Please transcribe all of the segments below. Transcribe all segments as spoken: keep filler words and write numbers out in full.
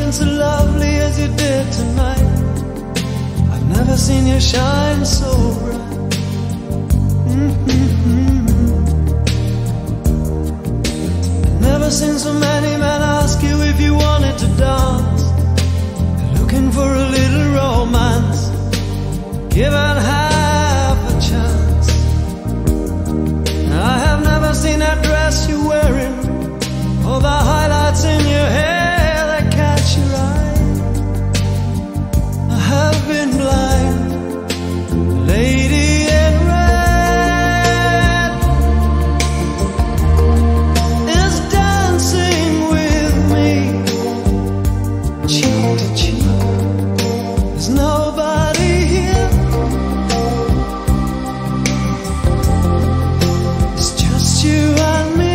looking so lovely as you did tonight. I've never seen you shine so bright. Mm-hmm. I've never seen so many men ask you if you wanted to dance. They're looking for a little romance, given half a chance. I have never seen that dress you're wearing, or the highlights in your hair that catch your eye. I have been blind, lady in red is dancing with me, cheek to cheek. There's nobody here, it's just you and me.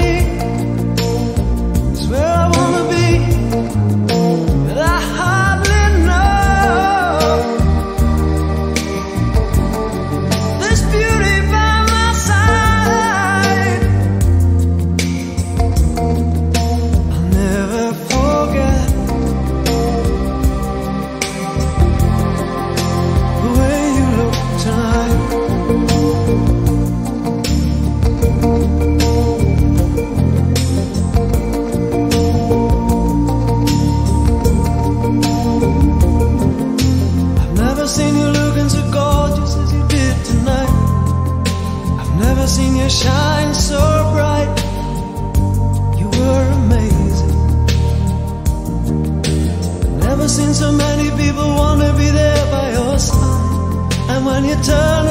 It's where I wanna be, but I hardly know. This beauty by my side, I'll never forget the way you look tonight. I've never seen you looking so gorgeous as you did tonight. I've never seen you shine so bright. You were amazing. I've never seen so many people want to be there by your side. And when you turn